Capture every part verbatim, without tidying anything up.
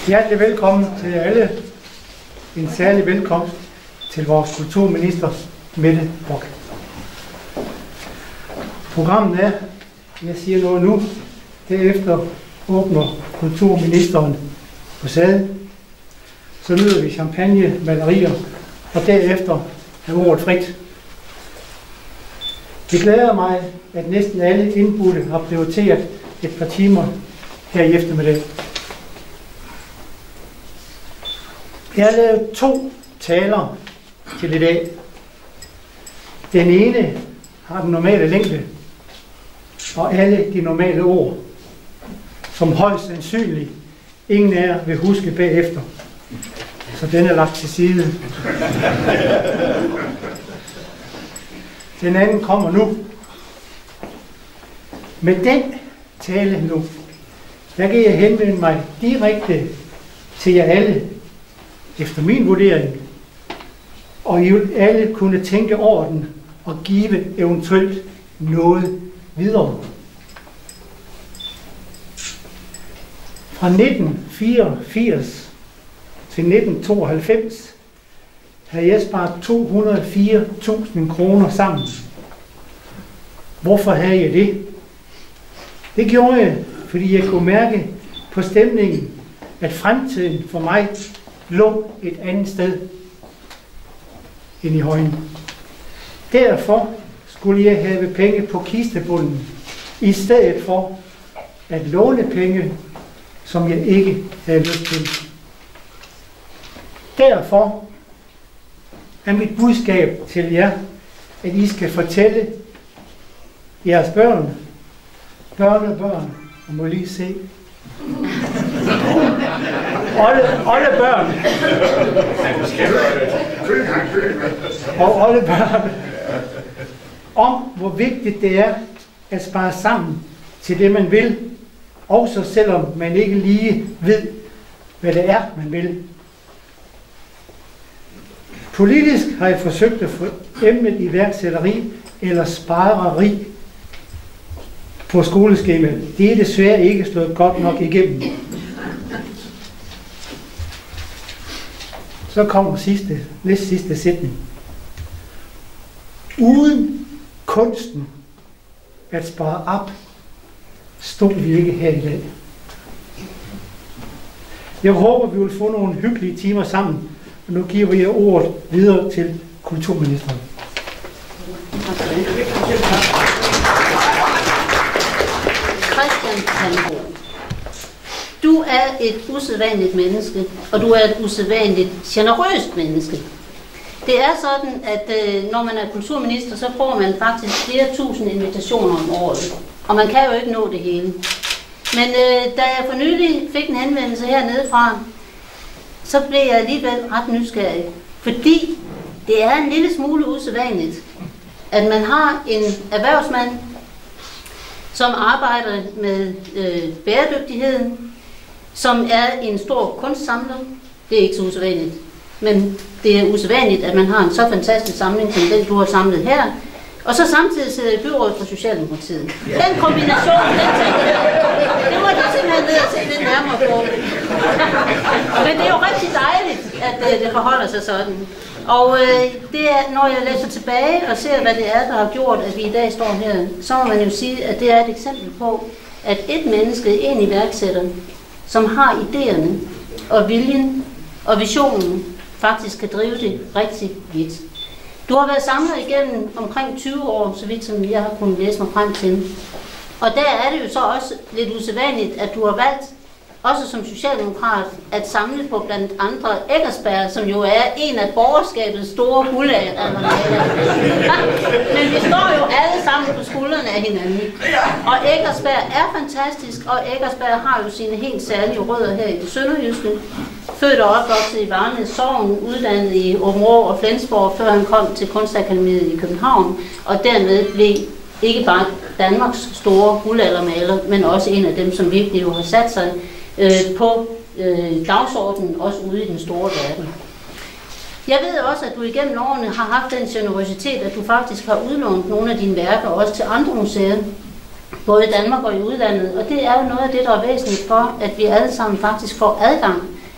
Hjertelig velkommen til alle. En særlig velkomst til vores kulturminister, Mette Bock. Programmet er, jeg siger noget nu, derefter åbner kulturministeren facaden. Så nyder vi champagne, malerier, og derefter er ordet frit. Det glæder mig, at næsten alle indbudte har prioriteret et par timer her i eftermiddag. Jeg har lavet to taler til i dag. Den ene har den normale længde, og alle de normale ord, som højst sandsynligt ingen af jer vil huske bagefter. Så den er lagt til side. Den anden kommer nu. Med den tale nu, der kan jeg henvende mig direkte til jer alle, efter min vurdering, og I vil alle kunne tænke over den og give eventuelt noget videre. Fra nitten fireogfirs til nitten tooghalvfems havde jeg sparet to hundrede og fire tusind kroner sammen. Hvorfor havde jeg det? Det gjorde jeg, fordi jeg kunne mærke på stemningen, at fremtiden for mig lå et andet sted end i Højen. Derfor skulle jeg have penge på kistebunden, i stedet for at låne penge, som jeg ikke havde lyst til. Derfor er mit budskab til jer, at I skal fortælle jeres børn, børnebørn, og må lige se, Olle, oldebørn og oldebørn om, hvor vigtigt det er at spare sammen til det, man vil, også selvom man ikke lige ved, hvad det er, man vil. Politisk har jeg forsøgt at få emnet iværksætteri eller spareri på skoleskemaet. Det er desværre ikke slået godt nok igennem. Så kommer sidste, næst sidste sætning. Uden kunsten at spare op, stod vi ikke her i dag. Jeg håber, vi vil få nogle hyggelige timer sammen, og nu giver jeg ordet videre til kulturministeren. Christian Palmbo, du er et usædvanligt menneske, og du er et usædvanligt generøst menneske. Det er sådan, at øh, når man er kulturminister, så får man faktisk flere tusind invitationer om året, og man kan jo ikke nå det hele. Men øh, da jeg for nylig fik en henvendelse hernede fra, så blev jeg alligevel ret nysgerrig, fordi det er en lille smule usædvanligt, at man har en erhvervsmand, som arbejder med øh, bæredygtigheden, som er en stor kunstsamler. Det er ikke så usædvanligt, men det er usædvanligt, at man har en så fantastisk samling, som den, du har samlet her, og så samtidig sidder i byrådet for Socialdemokratiet. Den kombination, den tænker jeg, det må jeg simpelthen ned og se lidt nærmere på. Men det er jo rigtig dejligt, at øh, det forholder sig sådan. Og øh, det er, når jeg læser tilbage og ser, hvad det er, der har gjort, at vi i dag står her, så må man jo sige, at det er et eksempel på, at et menneske, en iværksætter, som har idéerne og viljen og visionen, faktisk kan drive det rigtig vidt. Du har været samlet igennem omkring tyve år, så vidt som jeg har kunnet læse mig frem til. Og der er det jo så også lidt usædvanligt, at du har valgt, også som socialdemokrat, at samle på blandt andre Eckersberg, som jo er en af borgerskabets store guldalder. Men vi står jo alle sammen på skuldrene af hinanden. Og Eckersberg er fantastisk, og Eckersberg har jo sine helt særlige rødder her i det sønderjyske. Født og opvokset i Varnæs Sogn, uddannet i Aabenraa og Flensborg, før han kom til Kunstakademiet i København, og dermed blev ikke bare Danmarks store guldaldermaler, men også en af dem, som virkelig jo har sat sig øh, på øh, dagsordenen, også ude i den store verden. Jeg ved også, at du igennem årene har haft den generøsitet, at du faktisk har udlånt nogle af dine værker også til andre museer, både i Danmark og i udlandet, og det er jo noget af det, der er væsentligt for, at vi alle sammen faktisk får adgang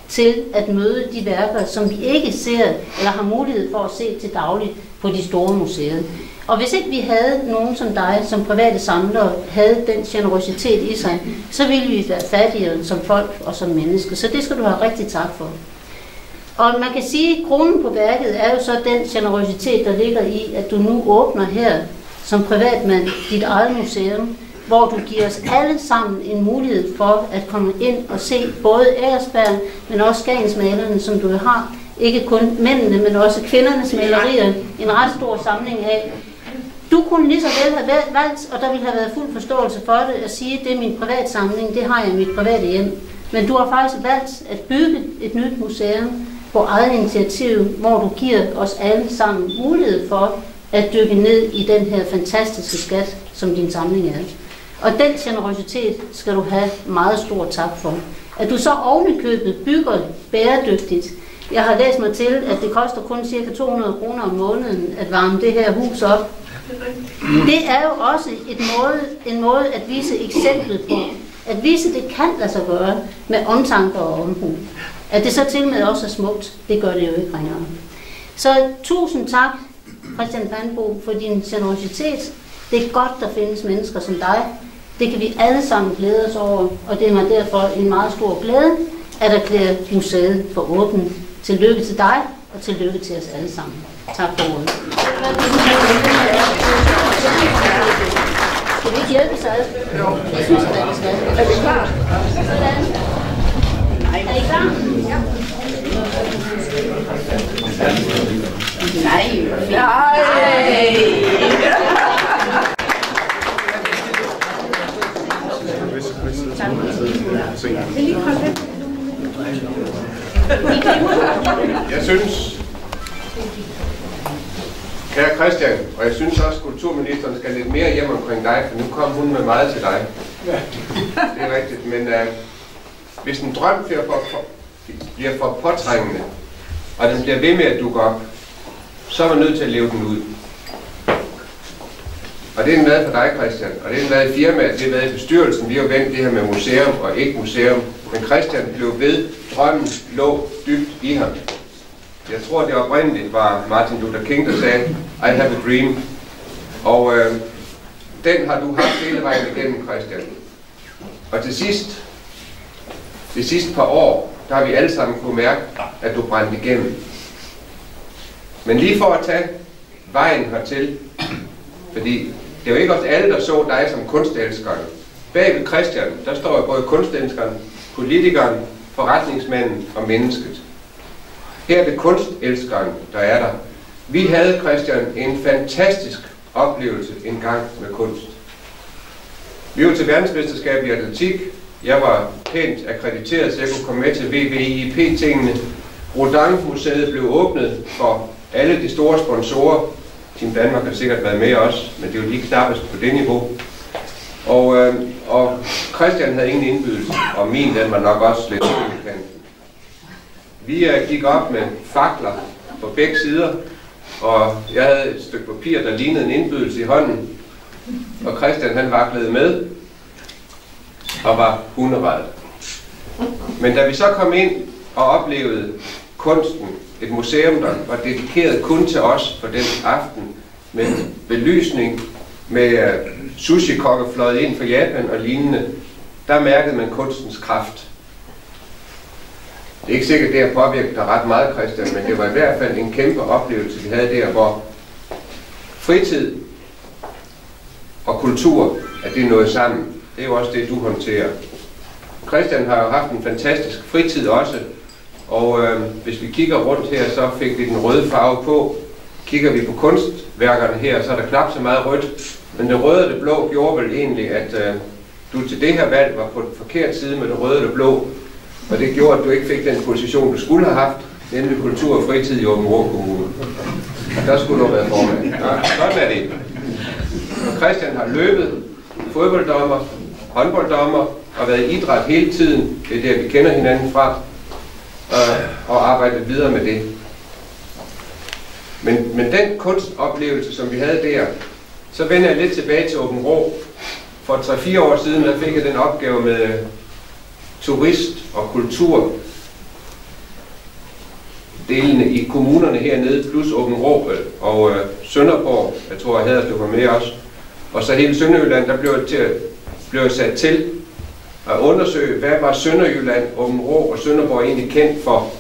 til at møde de værker, som vi ikke ser eller har mulighed for at se til dagligt på de store museer. Og hvis ikke vi havde nogen som dig, som private samlere, havde den generøsitet i sig, så ville vi være fattigere som folk og som mennesker. Så det skal du have rigtig tak for. Og man kan sige, at kronen på værket er jo så den generøsitet, der ligger i, at du nu åbner her som privatmand dit eget museum, hvor du giver os alle sammen en mulighed for at komme ind og se både Ejrsberg, men også Skagensmalerne, som du har. Ikke kun mændene, men også kvindernes malerier. En ret stor samling af. Du kunne lige så vel have valgt, og der ville have været fuld forståelse for det, at sige, at det er min private samling, det har jeg i mit private hjem. Men du har faktisk valgt at bygge et nyt museum på eget initiativ, hvor du giver os alle sammen mulighed for at dykke ned i den her fantastiske skat, som din samling er. Og den generøsitet skal du have meget stor tak for. At du så ovenikøbet bygger bæredygtigt. Jeg har læst mig til, at det koster kun cirka to hundrede kroner om måneden at varme det her hus op. Det er jo også et måde, en måde at vise eksemplet på. At vise, det kan lade sig gøre med omtanke og omhu. At det så til med også er smukt, det gør det jo ikke ringere. Så tusind tak, Christian Panbo, for din generøsitet. Det er godt, der findes mennesker som dig. Det kan vi alle sammen glæde os over, og det er mig derfor en meget stor glæde, at erklære museet for åbent. Tillykke til dig, og tillykke til os alle sammen. Tak for ordet. Skal vi ikke hjælpe sig? Jeg synes, at vi skal. Er vi klar? Sådan. Er I klar? Ja. Nej. Nej. Jeg synes, kære Christian, og jeg synes også, at kulturministeren skal lidt mere hjem omkring dig, for nu kom hun med meget til dig. Det er rigtigt, men uh, hvis en drøm bliver for, for, bliver for påtrængende, og den bliver ved med at dukke op, så er man nødt til at leve den ud. Og det er en mad for dig, Christian, og det er en mad i firmaet, det er mad i bestyrelsen. Vi har jo vendt det her med museum og ikke museum, men Christian blev ved, drømmen lå dybt i ham. Jeg tror, det oprindeligt var Martin Luther King, der sagde, I have a dream. Og øh, den har du haft hele vejen igennem, Christian. Og til sidst, de sidste par år, der har vi alle sammen kunne mærke, at du brændte igennem. Men lige for at tage vejen hertil, fordi det er jo ikke også alle, der så dig som kunstelskeren. Bag ved Christian, der står jo både kunstelskeren, politikeren, forretningsmanden og mennesket. Her er det kunstelskeren, der er der. Vi havde, Christian, en fantastisk oplevelse en gang med kunst. Vi var til verdensmesterskab i atletik. Jeg var pænt akkrediteret, så jeg kunne komme med til V V I P-tingene. Rodin-museet blev åbnet for alle de store sponsorer. Team Danmark har sikkert været med også, men det er jo lige knappest på det niveau. Og, øh, og Christian havde ingen indbydelse, og min den var nok også lidt i kanten. Vi øh, gik op med fakler på begge sider, og jeg havde et stykke papir, der lignede en indbydelse i hånden. Og Christian han vaklede med, og var hunderedd. Men da vi så kom ind og oplevede kunsten, et museum, der var dedikeret kun til os for den aften, med belysning, med uh, sushi-kokke fløjet ind fra Japan og lignende, der mærkede man kunstens kraft. Det er ikke sikkert, det har påvirket dig ret meget, Christian, men det var i hvert fald en kæmpe oplevelse, vi havde der, hvor fritid og kultur, at det er noget sammen. Det er jo også det, du håndterer. Christian har jo haft en fantastisk fritid også, og øh, hvis vi kigger rundt her, så fik vi den røde farve på. Kigger vi på kunstværkerne her, så er der knap så meget rødt, men det røde og det blå gjorde vel egentlig, at øh, du til det her valg var på den forkerte side med det røde og det blå, og det gjorde, at du ikke fik den position, du skulle have haft, nemlig kultur og fritid i Aabenraa Kommune. Der skulle du have været formand. Ja, sådan er det. Og Christian har løbet, fodbolddommer, håndbolddommer og været i idræt hele tiden. Det er der, vi kender hinanden fra, og arbejdet videre med det. Men, men den kunstoplevelse, som vi havde der, så vender jeg lidt tilbage til Aabenraa. For tre fire år siden, der fik jeg den opgave med turist og kultur. delene i kommunerne hernede, plus Aabenraa og øh, Sønderborg, jeg tror, jeg havde, du var med også. Og så hele Sønderjylland, der blev, til, blev sat til at undersøge, hvad var Sønderjylland, Aabenraa og Sønderborg egentlig kendt for.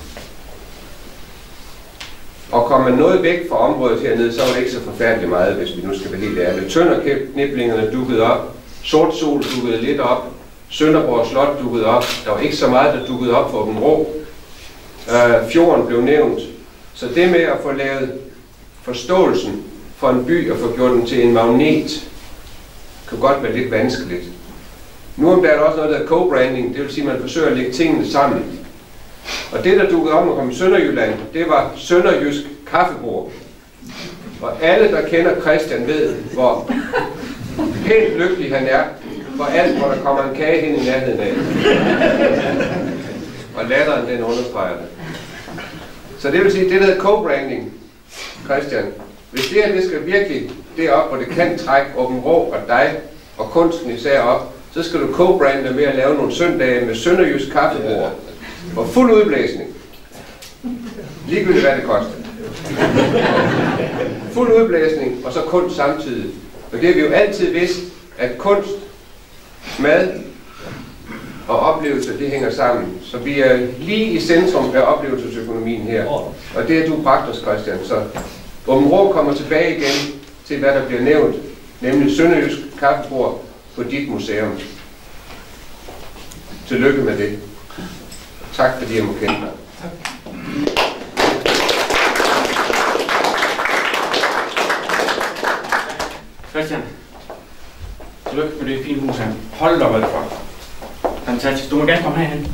Og kom man noget væk fra området hernede, så var det ikke så forfærdeligt meget, hvis vi nu skal være helt ærlige. Tønderkniplingerne dukkede op, Sort Sol dukkede lidt op, Sønderborg Slot dukkede op, der var ikke så meget, der dukkede op for Aabenraa. Uh, fjorden blev nævnt. Så det med at få lavet forståelsen for en by og få gjort den til en magnet, kan godt være lidt vanskeligt. Nu om der er der også noget, der hedder co-branding, det vil sige, at man forsøger at lægge tingene sammen. Og det, der dukkede op, når kom i Sønderjylland, det var sønderjysk kaffebord. Og alle, der kender Christian, ved, hvor helt lykkelig han er for alt, hvor der kommer en kage hen i nærheden af. Og latteren, den understreger det. Så det vil sige, det der hedder co-branding, Christian, hvis det her, det skal virkelig derop, hvor det kan trække Aabenraa og dig, og kunsten især op, så skal du co-brande med at lave nogle søndage med sønderjysk kaffebord. Og fuld udblæsning. Ligegyldigt hvad det koster. Fuld udblæsning, og så kunst samtidig. Og det har vi jo altid vidst, at kunst, mad og oplevelser, det hænger sammen. Så vi er lige i centrum af oplevelsesøkonomien her. Og det er du bragt os, Christian. Så Aabenraa kommer tilbage igen til, hvad der bliver nævnt, nemlig sønderjysk kaffebord på dit museum. Tillykke med det. Tak fordi jeg må kende dig. Christian, tillykke med det fine hus her. Hold da, hvad det for. Fantastisk. Du må gerne komme herhen.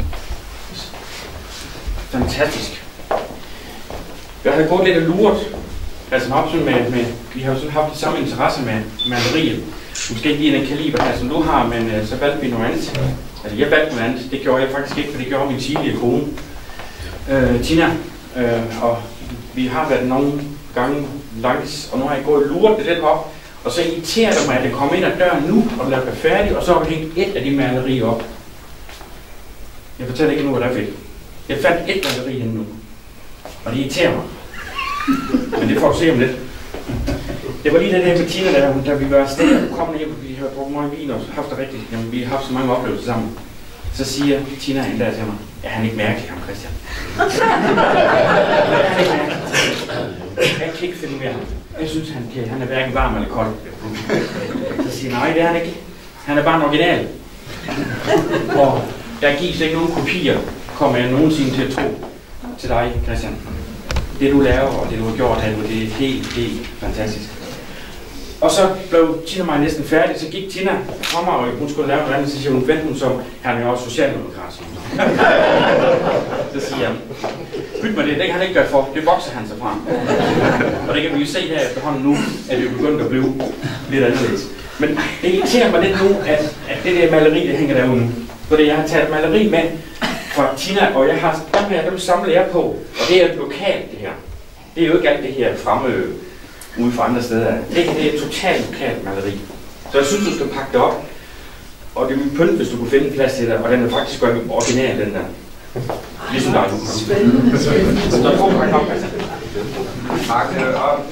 Fantastisk. Jeg havde gået lidt af luret. Altså med, med, vi har jo sådan haft det samme interesse med maleriet. Måske ikke lige en kaliber her, som du har, men uh, så valgte vi noget andet. Altså jeg valgte noget andet. Det gjorde jeg faktisk ikke, for det gjorde min tidligere kone. Uh, Tina. Uh, og vi har været nogle gange langs, og nu har jeg gået og luret det lidt op. Og så irriterer det mig, at det kommer ind ad døren nu, og bliver færdig, og så har vi hængt et af de malerier op. Jeg fortæller ikke nu, hvad der er fedt. Jeg fandt et maleri henne nu, og det irriterer mig. Men det får du se om lidt. Det var lige det der med Tina, der, da vi var afsted og kom ned, vi har drukket meget vin og haft det rigtigt. Jamen, vi har haft så mange oplevelser sammen. Så siger Tina en dag til mig, er han ikke mærkelig, ham Christian? Er han ikke mærkelig? Jeg kan ikke finde mere ham. Jeg synes, han, kan, han er hverken varm eller kold. Så siger nej, det er han ikke. Han er bare en original. Og der gives ikke nogen kopier, kommer jeg nogensinde til at tro til dig, Christian. Det du laver og det du har gjort her, det er helt, helt fantastisk. Og så blev Tina mig næsten færdig, så gik Tina fra mig, og hun skulle lave noget andet, så siger hun, vent hun som, han er jo også socialdemokrat. Så siger jeg, byt mig det, det kan han ikke gøre for, det vokser han sig fra. Og det kan vi jo se her efterhånden nu, at det er begyndt at blive lidt anderledes. Men det irriterer mig lidt nu, at, at det der maleri, det hænger derude nu. Fordi jeg har taget maleri med fra Tina, og jeg har dem her, dem samler jeg på, og det er lokalt det her. Det er jo ikke alt det her fremme ude fra andre steder. Det her det er et totalt lokalt maleri. Så jeg synes, du skal pakke det op, og det vil pynte, hvis du kunne finde en plads til det, og den er faktisk original, den der. Ligesom dig. Spændende. Så få pakke op, altså. Pakke det op.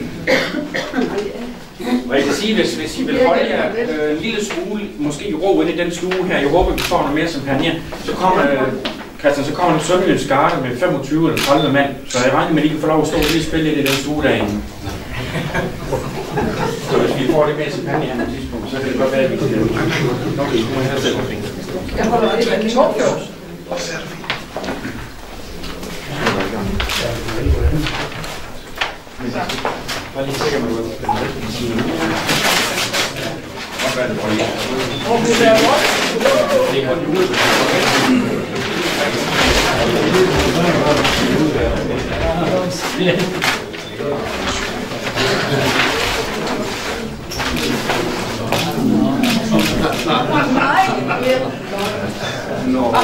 Og jeg kan sige, hvis, hvis I vil holde jer øh, en lille smule, måske i ro ind i den stue her, jeg håber, vi får noget mere champagne, så kommer, øh, Christian, så kommer en Sønderjysk garde med femogtyve eller tredive mand, så jeg regner med, at I kan få lov at stå og lige spille lidt i den stue derinde. Så hvis vi får lidt mere champagne her på et tidspunkt, så kan det godt være, at vi kan det. Okay, nu må jeg have selv. Jeg holder lidt af en tårfjord. Bare lige sikker med noget. Og hvad er det, hvor lige? Hvor vil det være godt? Det er godt julet. Nå.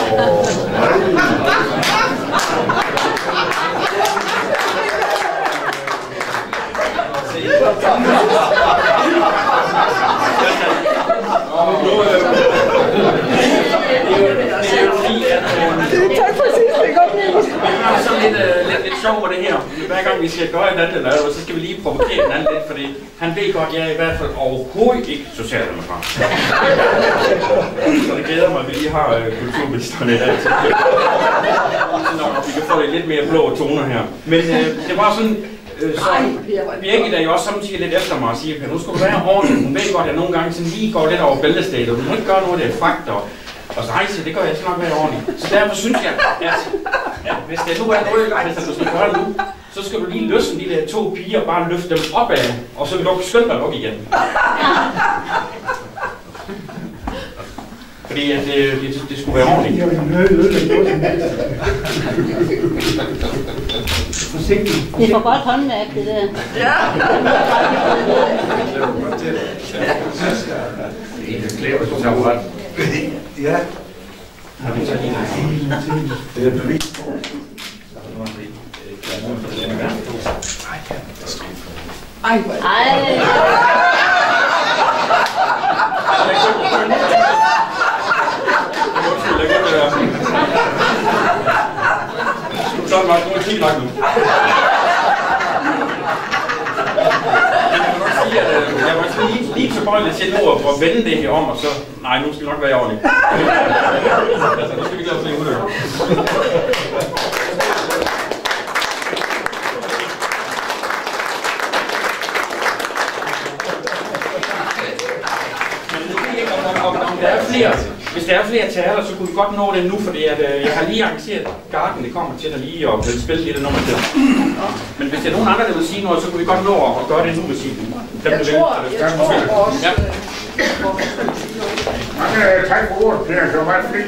Tak for sidst, det er godt. Vi har sådan lidt, lidt, sjovt med det her. Hver gang vi skal gøre et andet eller noget, så skal vi lige provokere den anden lidt, fordi han ved godt, at jeg er i hvert fald overhovedet ikke socialdemokrat. Så det glæder mig, at vi lige har øh, kulturministeren i dag. Så nok, vi kan få lidt, lidt mere blå toner her. Men øh, det var sådan, øh, så Birgit er jo også samtidig lidt efter mig og siger, at nu skal du være ordentlig. Hun ved godt, at jeg nogle gange sådan lige går lidt over bæltestedet, og du må ikke gøre noget, det er fragt. Og, og så nej, så det gør jeg så nok være ordentligt. Så derfor synes jeg, at ja, hvis det nu er noget, hvis du skal gøre det nu, så skal du lige løsne de der to piger og bare løfte dem opad, og så lukke skynde dig lukke igen. Fordi at det, det, det skulle være ordentligt. Forsigtigt. Det er for godt håndværk, det der. Ja. Det klæder, hvis du tager ret. Ja. Har vi så lige Det er bevis på. Ej, hvor Ej. Så er det meget godt helt lagt nu. Jeg var lige, lige så bøjelig til nu at vende det her om, og så, nej, nu skal vi nok være ordentligt. Altså, nu skal vi glade for det ude. Der er flere, hvis der er flere taler, så kunne vi godt nå det nu, fordi at, øh, jeg har lige arrangeret Garden, det kommer til at lige og vil spille lidt af nummer til. Men hvis der er nogen andre, der vil sige noget, så kunne vi godt nå at gøre det nu med sige. Jeg tror, jeg tror vores... Ja. Mange tak for ordet, Per. Det var meget flink.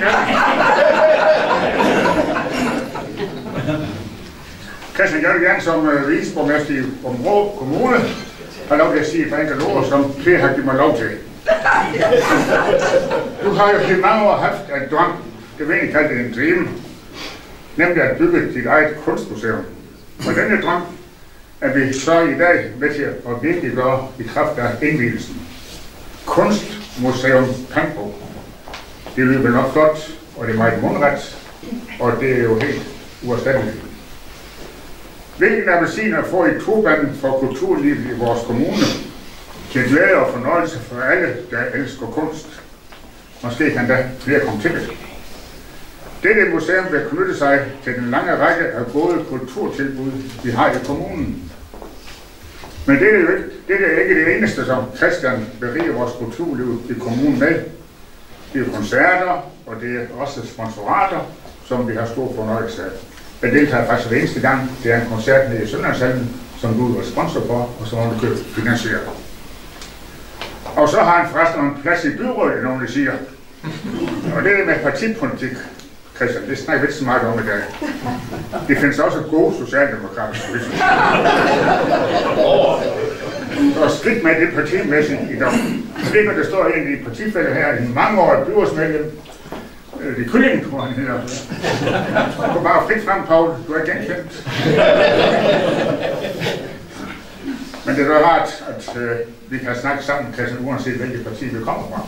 Christian, jeg vil gerne som uh, viceborgmester i Aabenraa Kommune have lov til at sige et par enkelte ord, som Per har givet mig lov til. Du har jo til mange år haft en drøm, det vil ikke kalde det en dream, nemlig at bygge dit eget kunstmuseum. Og denne drøm er vi så i dag med til at virkeliggøre i kraft af indvielsen. Kunstmuseum Pandrup. Det lyder nok godt, og det er meget mundret, og det er jo helt uerstatteligt. Hvilken appelsiner får I tobanden for kulturlivet i vores kommune? Til glæde og fornøjelse for alle, der elsker kunst. Måske kan der flere komme til det. Dette museum vil knytte sig til den lange række af gode kulturtilbud, vi har i kommunen. Men det er, jo ikke, det er ikke det eneste, som Christian beriger vores kulturliv i kommunen med. Det er koncerter, og det er også sponsorater, som vi har stor fornøjelse af. Jeg deltager faktisk hver eneste gang. Det er en koncert nede i Søndersalmen, som du er sponsor for, og som han køber finansieret. Og så har han forresten en plads i byrådet, nogen der siger. Og det er med partipolitik, Christian, det snakker vi ikke så meget om i dag. Det findes også gode socialdemokrater. Og skidt med det partimæssigt i dag. Så det, der står en i partifælde her, en mangeårig byrådsmedlem, det er Kyllingen, tror han hedder. Du er bare frit frem, Paul. Du er genkendt. Men det er da rart, at øh, vi kan snakke sammen, Christian, uanset hvilket parti vi kommer fra.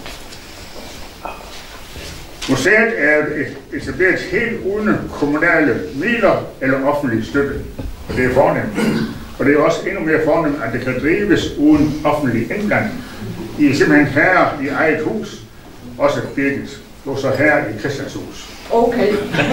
Museet er etableret helt uden kommunale midler eller offentlig støtte. Og det er fornemt. Og det er også endnu mere fornemt, at det kan drives uden offentlig indblanding. I er simpelthen herre i eget hus, også Birgit. Du er så herre i Christianshus. Okay.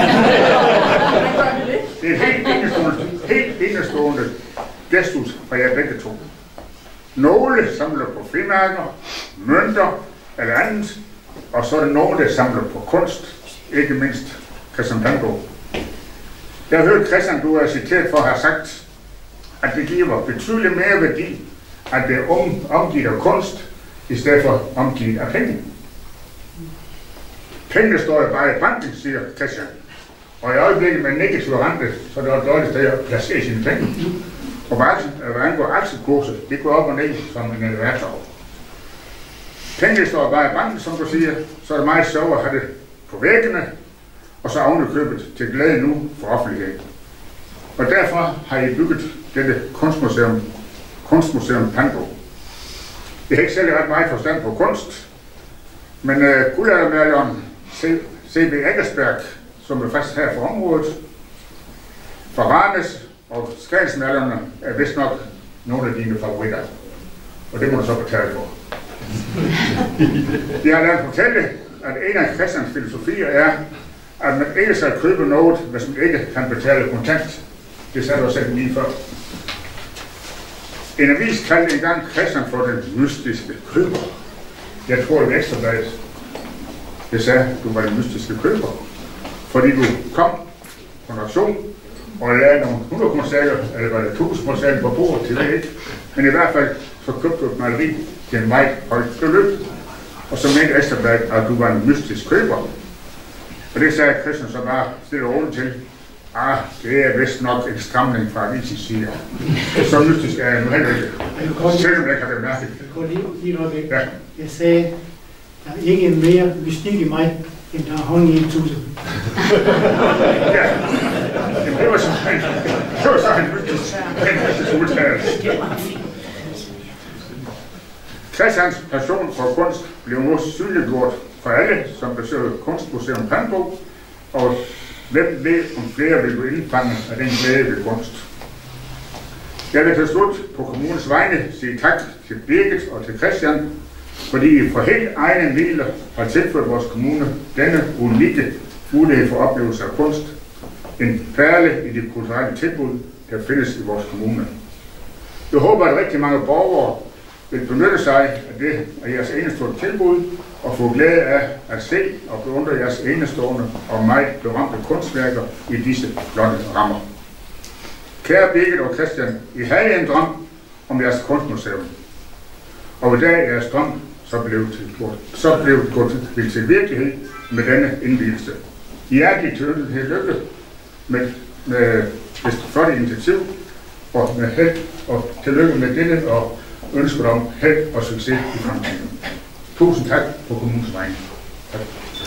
Det er et helt enestående, helt enestående gestus fra jer begge to. Nogle samler på frimærker, mønter eller andet, og så er der nogle, der samler på kunst, ikke mindst Christian Pandrup. Jeg har hørt, Christian, du er citeret for at have sagt, at det giver betydeligt mere værdi, at det er om, omgivet af kunst, i stedet for omgivet af penge. Pengene står jo bare i banken, siger Christian. Og i øjeblikket med negativ rente, så er det et dårligt sted at placere sine penge. Og hvad angår aktiekurser, det går op og ned som en elevator. Pengene står bare i banken, som du siger, så er det meget sjovt at have det på væggene, og så ovenikøbet til glæde nu for offentligheden. Og derfor har I bygget dette kunstmuseum, kunstmuseum Pandrup. Jeg har ikke selv ret meget forstand på kunst, men uh, guldaldermaleren C B Eggersberg, som er fast her for området, For Ranes og Skagensmallerne er vist nok nogle af dine favoritter. Og det må du så betale for. Jeg har ladet fortælle, at en af Christians filosofier er, at man ikke skal købe noget, hvis man ikke kan betale kontant. Det sagde du selv lige før. En avis kaldte engang Christian for den mystiske køber. Jeg tror, det var Ekstrabladet. Det sagde, at du var den mystiske køber. Fordi du kom på en auktion og lagde nogle hundrede kroner, eller var det tusind kroner på bordet til det ikke. Men i hvert fald så købte du et maleri til en meget højt beløb. Og så mente Ekstrabladet, at du var en mystisk køber. Og det sagde Christian så bare stille og roligt til. Ah, det er vist nok en stramning fra avisens side. Så mystisk er jeg nu heller ikke. Selvom jeg kan det mærke. Jeg går lige, lige noget væk. Ja. Jeg sagde, der er ikke mere mystik i mig, end der er hånd i en tusse. Ja. Jamen, det var så en, det var så en mystisk, en mystisk udtalelse. Christians passion for kunst blev nu synliggjort for alle, som besøgte Kunstmuseum Pandrup, og hvem ved, om flere vil blive indfanget af den glæde ved kunst. Jeg vil til slut på kommunens vegne sige tak til Birgit og til Christian, fordi I fra helt egne midler har tilført vores kommune denne unikke mulighed for oplevelse af kunst. En perle i de kulturelle tilbud, der findes i vores kommune. Jeg håber, at rigtig mange borgere vil benytte sig af det af jeres enestående tilbud og få glæde af at se og beundre jeres enestående og meget berømte kunstværker i disse flotte rammer. Kære Birgit og Christian, I havde en drøm om jeres kunstmuseum. Og i dag er jeres drøm så blev til, så blev gået til, til virkelighed med denne indvielse. I er de til lykke med, med det flotte initiativ og med held og tillykke med denne og ønsker om held og succes i fremtiden. Tusind tak på kommunens vegne. Tak.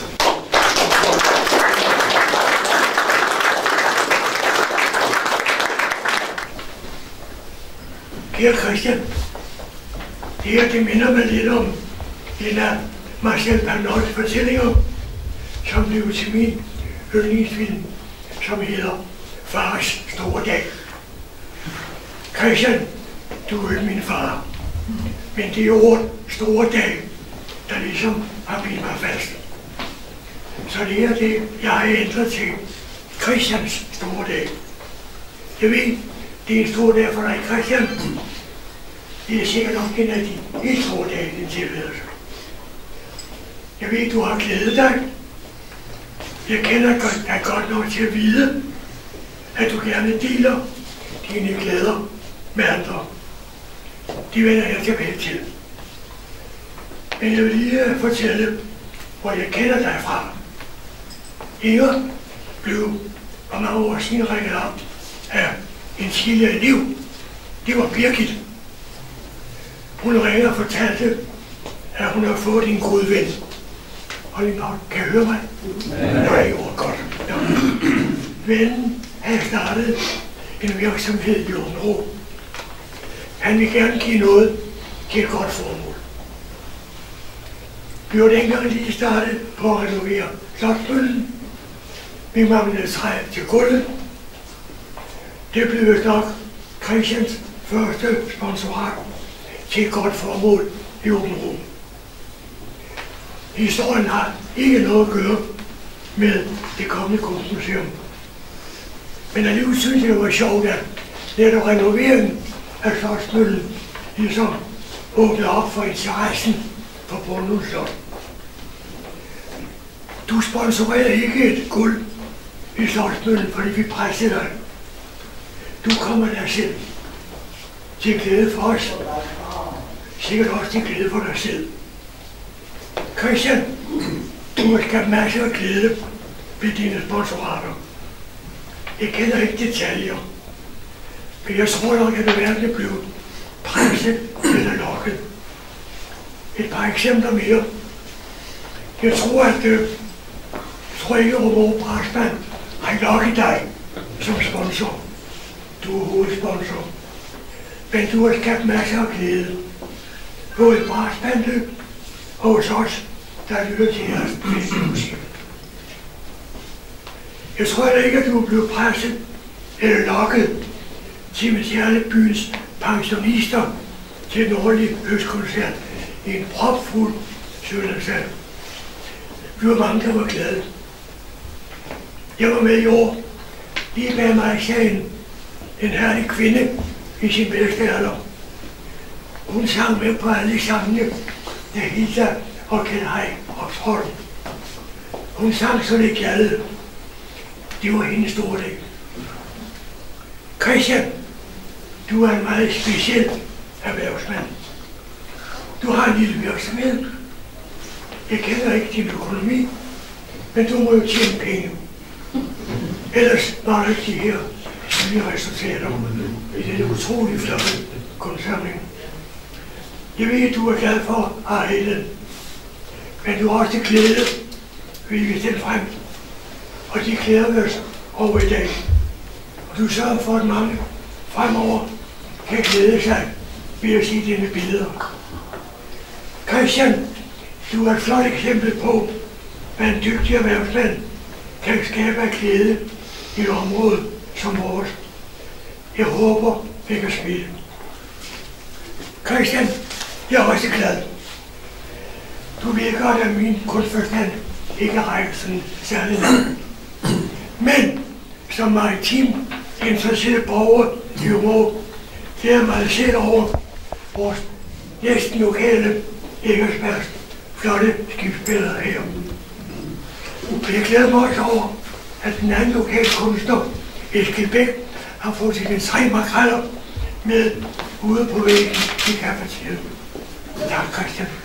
Kære Christian, det her det minder mig lidt om en af Marcel Pagnols fortællinger, som blev til min yndlingsfilm, som hedder Fars Store Dag. Christian, du er min far, men det er ordet Store Dag, der ligesom har bidt mig fast. Så det er det, jeg har ændret til Christians Store Dag. Jeg ved, det er en stor dag for dig, Christian. Det er sikkert nok en af de helt store dage i din tilværelse. Jeg ved, du har glædet dig. Jeg kender dig godt nok til at vide, at du gerne deler dine glæder med andre. Det vender jeg tilbage til. Men jeg vil lige fortælle, hvor jeg kender dig fra. Inger blev for mange år siden rækket op af en tidligere elev. Det var Birgit. Hun ringede og fortalte, at hun har fået en god ven. Hold lige nok, kan I høre mig? Nej, det var godt. Ja. Vennen havde startet en virksomhed i Åbenrå. Han vil gerne give noget til et godt formål. Vi var dengang lige startet på at renovere Slotsmøllen. Vi manglede træ til gulvet. Det blev vist nok Christians første sponsorat til et godt formål i Åbenrå. Historien har ikke noget at gøre med det kommende kunstmuseum. Men alligevel synes jeg, det var sjovt, at netop renoveringen af Slotsmøllen ligesom åbnede op for interessen for Brøndum Slot. Du sponsorerede ikke et guld i Slotsmøllen, fordi vi pressede dig. Du kommer der selv til glæde for os. Sikkert også til glæde for dig selv. Christian, du har skabt masser af glæde ved dine sponsorater. Jeg kender ikke detaljer, men jeg tror nok, at det hverken blev presset eller lokket. Et par eksempler mere. Jeg tror, at øh, jeg tror ikke, at Romero Brassmann har lokket dig som sponsor. Du er hovedsponsor. Men du har skabt masser af glæde. Både i Brassmann og hos os, der lytter til jeres bedste musik. Jeg tror heller ikke, at du er blevet presset eller lokket til alle byens pensionister til den årlige høstkoncert i en propfuld Søndersalm. Vi var mange, der var glade. Jeg var med i år. Lige bag mig i salen en herlig kvinde i sin bedste alder. Hun sang med på alle sangene, da Hilda og Kenhej optrådte. Hun sang så det glade. Det var hendes store dag. Christian, du er en meget speciel erhvervsmand. Du har en lille virksomhed. Jeg kender ikke din økonomi, men du må jo tjene penge. Ellers var det ikke de her nye resultater i denne utrolig flotte kunstsamling. Jeg ved, at du er glad for Arheden, men du har også til glæde, hvilket den frem. Og de glæder vi os over i dag. Og du sørger for, at mange fremover kan glæde sig ved at se dine billeder. Christian, du er et flot eksempel på, hvad en dygtig erhvervsmand kan skabe af glæde i et område som vores. Jeg håber, vi kan spille. Christian, jeg er også glad. Du ved godt, at min kunstforstand ikke rækker sådan særlig langt. Men som maritim interesseret borger i Umeå, det er meget set over vores næsten lokale Eggersbergs flotte skibsbilleder her. Jeg glæder mig også over, at den anden lokale kunstner, Eskild Bæk, har fået sine tre makreller med ude på væggen i kafeteriet. Tak, Christian.